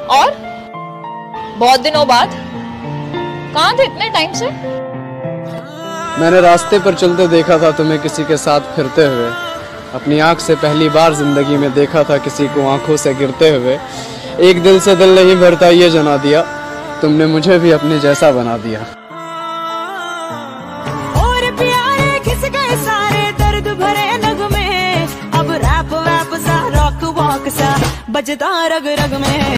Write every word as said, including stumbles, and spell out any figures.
और बहुत दिनों बाद कहाँ थे इतने टाइम से? मैंने रास्ते पर चलते देखा था तुम्हें किसी के साथ फिरते हुए। अपनी आंख से पहली बार जिंदगी में देखा था किसी को आंखों से गिरते हुए। एक दिल से दिल नहीं भरता ये जना दिया, तुमने मुझे भी अपने जैसा बना दिया। और प्यारे घिस गए सारे दर्द भरे नगमे, अब रैप वैप सा रॉक वॉक सा बजता रग रग में।